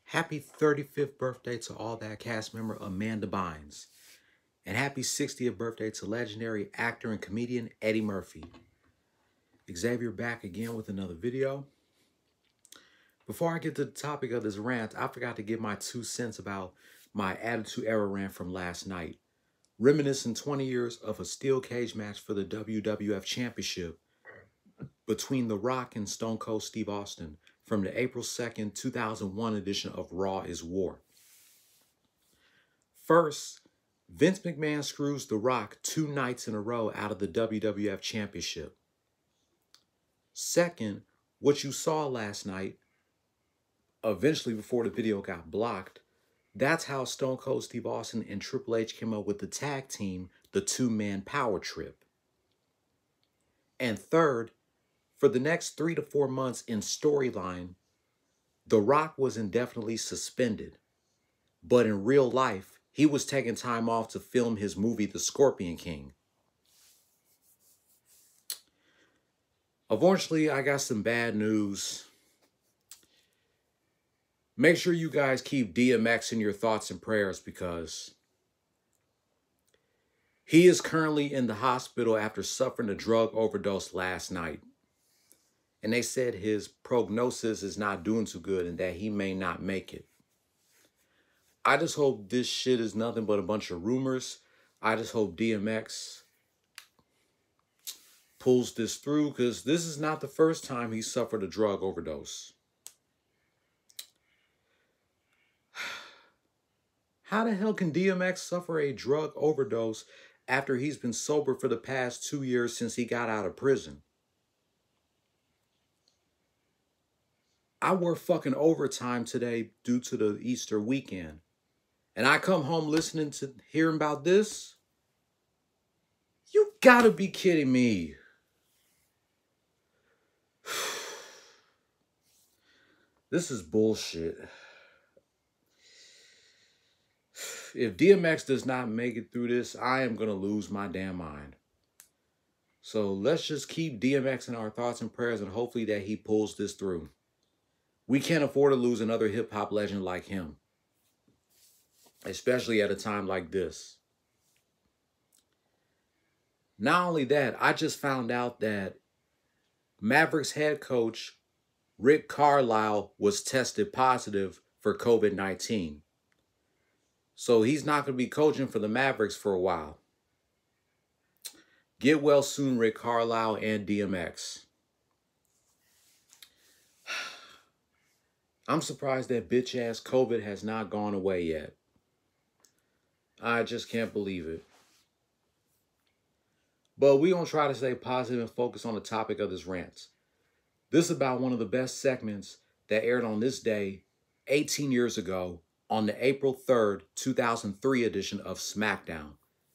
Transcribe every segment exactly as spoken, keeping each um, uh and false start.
Happy thirty-fifth birthday to All That cast member Amanda Bynes. And happy sixtieth birthday to legendary actor and comedian Eddie Murphy. Xavier back again with another video. Before I get to the topic of this rant, I forgot to give my two cents about my Attitude Era rant from last night. Reminiscing twenty years of a steel cage match for the W W F Championship between The Rock and Stone Cold Steve Austin from the April second, two thousand one edition of Raw is War. First, Vince McMahon screws The Rock two nights in a row out of the W W F Championship. Second, what you saw last night, eventually before the video got blocked, that's how Stone Cold Steve Austin and Triple H came up with the tag team, the two-man power trip. And third, for the next three to four months in storyline, The Rock was indefinitely suspended. But in real life, he was taking time off to film his movie, The Scorpion King. Unfortunately, I got some bad news. Make sure you guys keep D M X in your thoughts and prayers because he is currently in the hospital after suffering a drug overdose last night. And they said his prognosis is not doing too good and that he may not make it. I just hope this shit is nothing but a bunch of rumors. I just hope D M X pulls this through because this is not the first time he suffered a drug overdose. How the hell can D M X suffer a drug overdose after he's been sober for the past two years since he got out of prison? I work fucking overtime today due to the Easter weekend. And I come home listening to hearing about this? You gotta be kidding me. This is bullshit. If D M X does not make it through this, I am going to lose my damn mind. So let's just keep D M X in our thoughts and prayers and hopefully that he pulls this through. We can't afford to lose another hip-hop legend like him, especially at a time like this. Not only that, I just found out that Mavericks head coach Rick Carlisle was tested positive for COVID nineteen. So he's not going to be coaching for the Mavericks for a while. Get well soon, Rick Carlisle and D M X. I'm surprised that bitch-ass COVID has not gone away yet. I just can't believe it. But we're going to try to stay positive and focus on the topic of this rant. This is about one of the best segments that aired on this day eighteen years ago on the April third, two thousand three edition of Smackdown.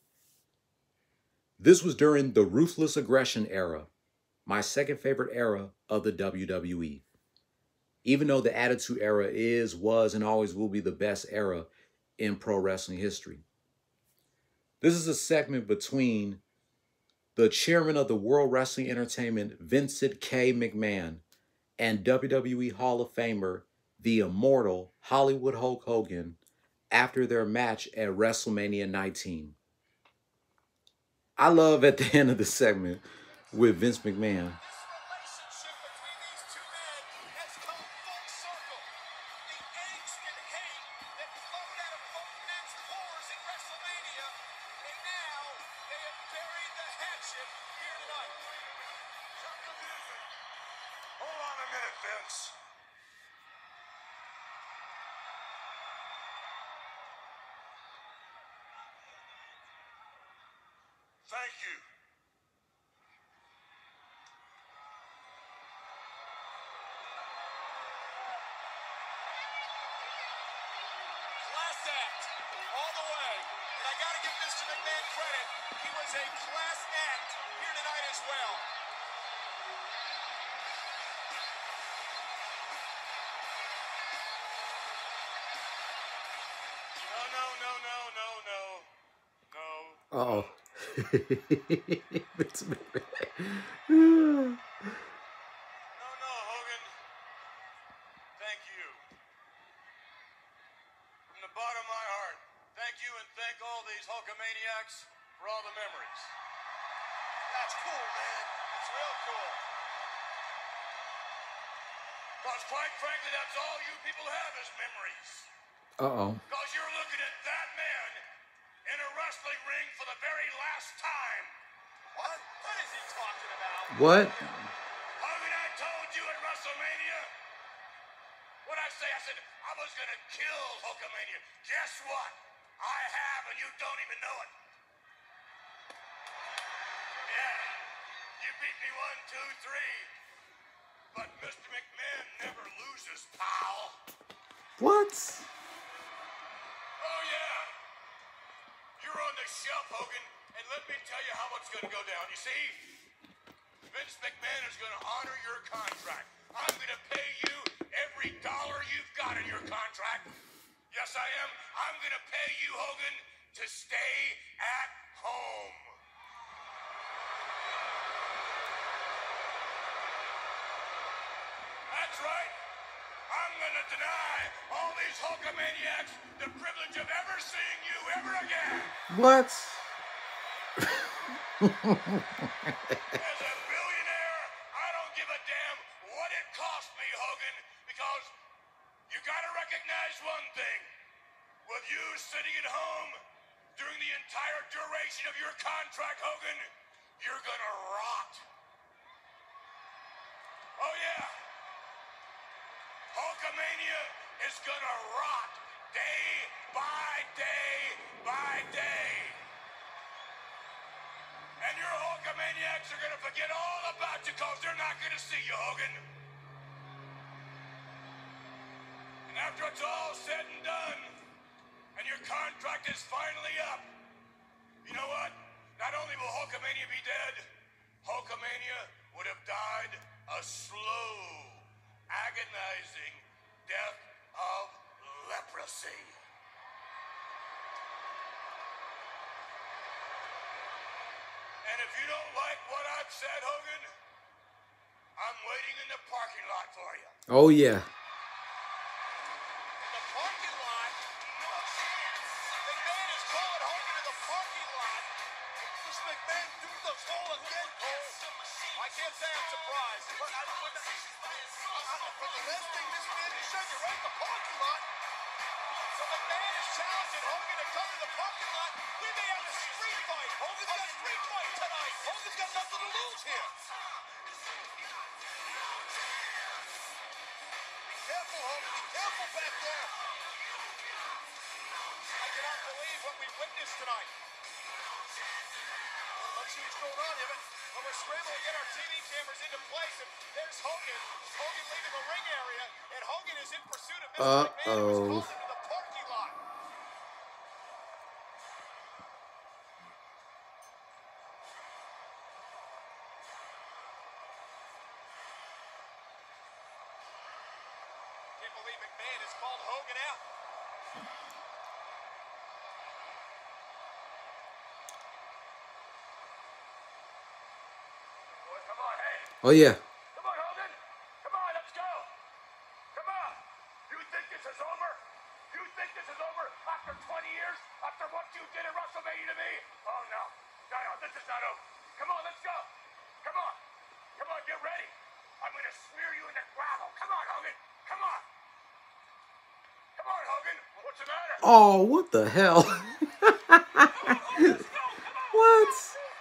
This was during the Ruthless Aggression era, my second favorite era of the W W E. Even though the Attitude Era is, was, and always will be the best era in pro wrestling history. This is a segment between the chairman of the World Wrestling Entertainment, Vincent K. McMahon, and W W E Hall of Famer, the immortal Hollywood Hulk Hogan, after their match at WrestleMania nineteen. I love at the end of the segment with Vince McMahon. Thank you. Class act, all the way. And I got to give Mister McMahon credit. He was a class act here tonight as well. No, no, no, no, no, no. No. Uh-oh. No, no, Hogan. Thank you. the bottom of my heart, thank you and thank all these Hulkamaniacs for all the memories. That's cool, man. That's real cool. Because quite frankly, that's all you people have is memories. Uh-oh. Because you're looking at that man in a wrestling ring for the very last time. What? What is he talking about? What? Hogan, I told you at WrestleMania. What I say, I said I was going to kill Hulkamania. Guess what? I have, and you don't even know it. Yeah. You beat me one, two, three. But Mister McMahon never loses, pal. What? Oh, yeah. You're on the shelf, Hogan, and let me tell you how it's going to go down. You see, Vince McMahon is going to honor your contract. I'm going to pay you every dollar you've got in your contract. Yes, I am. I'm going to pay you, Hogan, to stay at home. That's right. I'm going to deny all these Hulkamaniacs the privilege of ever seeing you ever again. What? As a billionaire, I don't give a damn what it cost me, Hogan, because you got to recognize one thing. With you sitting at home during the entire duration of your contract, Hogan, you're going to rot. Oh, yeah. Hulkamania is gonna rot day by day by day. And your Hulkamaniacs are gonna forget all about you because they're not gonna see you, Hogan. And after it's all said and done, and your contract is finally up, you know what? Not only will Hulkamania be dead, Hulkamania would have died a slow, agonizing death of leprosy. And if you don't like what I've said, Hogan, I'm waiting in the parking lot for you. Oh, yeah. In the parking lot? No chance. McMahon is calling Hogan in the parking lot. Does McMahon do the call again, Cole? I can't say I'm surprised. But I, but I, I, from the last thing this man has said, you're right in the parking lot. So McMahon is challenging Hogan to come to the parking lot. We may have a street fight. Hogan's got a street fight tonight. Hogan's got nothing to lose here. Be careful, Hogan. Be careful back there. I cannot believe what we witnessed tonight. Let's see what's going on here. But we're scrambling to get our T V cameras into place, and there's Hogan. Hogan leaving the ring area, and Hogan is in pursuit of Mister McMahon, who was called into the parking lot. Can't believe McMahon has called Hogan out. Come on, hey. Oh, yeah. Come on, Hogan. Come on, let's go. Come on. You think this is over? You think this is over after twenty years? After what you did at WrestleMania to me? Oh, no. No, no, this is not over. Come on, let's go. Come on. Come on, get ready. I'm going to smear you in the gravel. Come on, Hogan. Come on. Come on, Hogan. What's the matter? Oh, what the hell? What?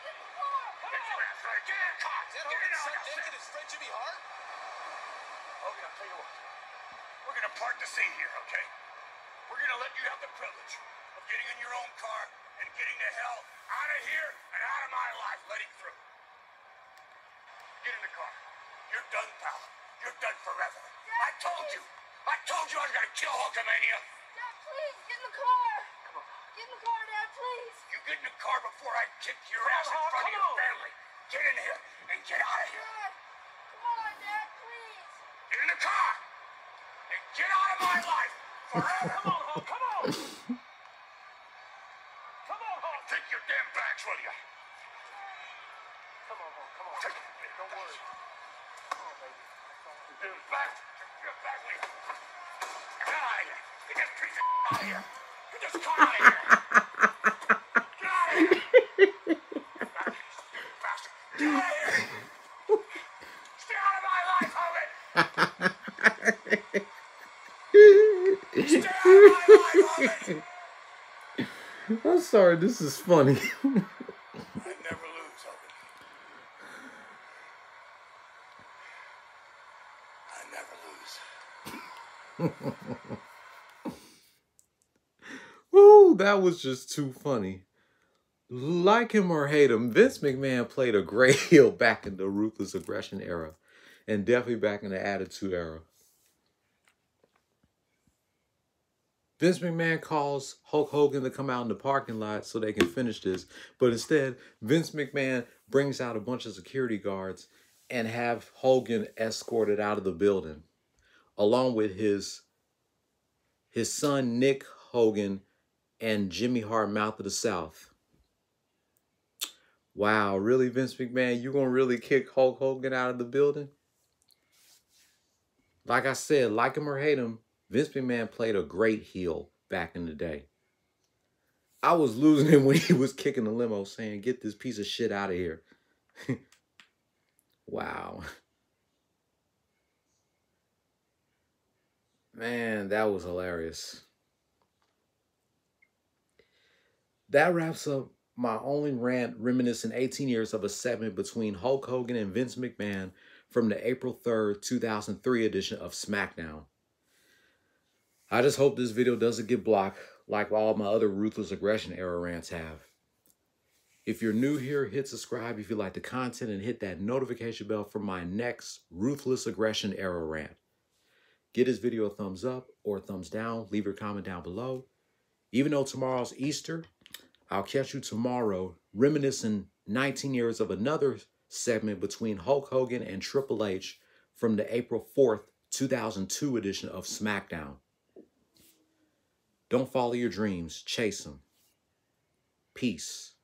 Hogan, I'll tell you what. We're going to part the scene here, okay? We're going to let you have the privilege of getting in your own car and getting the hell out of here and out of my life. Let him through. Get in the car. You're done, pal. You're done forever. Dad, I told please. you. I told you I was going to kill Hulkamania. Dad, please, get in the car. Come on. Get in the car, Dad, please. You get in the car before I kick your Come ass on, in front come of your on. family. Get in here and get out of here. Dad, come on, Dad, please. Get in the car and get out of my life forever. Come on, Hulk, come on. Come on, Hulk. Take your damn bags with you. Come on, Hulk, come on. Take Don't worry. Come on, baby. your bags. Take your bags with you. Get out of here. Get that piece of out of here. this cunt out of here. Get out of here. Bastard. Get out of here. Stay out of my life, Hogan. Stay out of my life, Hogan. I'm sorry, this is funny. I never lose, Hogan. I never lose. Ooh, that was just too funny. Like him or hate him, Vince McMahon played a great heel back in the Ruthless Aggression era, and definitely back in the Attitude era. Vince McMahon calls Hulk Hogan to come out in the parking lot so they can finish this, but instead, Vince McMahon brings out a bunch of security guards and have Hogan escorted out of the building, along with his, his son Nick Hogan and Jimmy Hart, Mouth of the South. Wow, really, Vince McMahon? You gonna really kick Hulk Hogan out of the building? Like I said, like him or hate him, Vince McMahon played a great heel back in the day. I was losing him when he was kicking the limo saying, "Get this piece of shit out of here." Wow. Man, that was hilarious. That wraps up my only rant reminiscing eighteen years of a segment between Hulk Hogan and Vince McMahon from the April third, two thousand three edition of Smackdown. I just hope this video doesn't get blocked like all my other Ruthless Aggression era rants have. If you're new here, hit subscribe if you like the content and hit that notification bell for my next Ruthless Aggression era rant. Give this video a thumbs up or a thumbs down. Leave your comment down below. Even though tomorrow's Easter, I'll catch you tomorrow reminiscing nineteen years of another segment between Hulk Hogan and Triple H from the April fourth, two thousand two edition of Smackdown. Don't follow your dreams, chase them. Peace.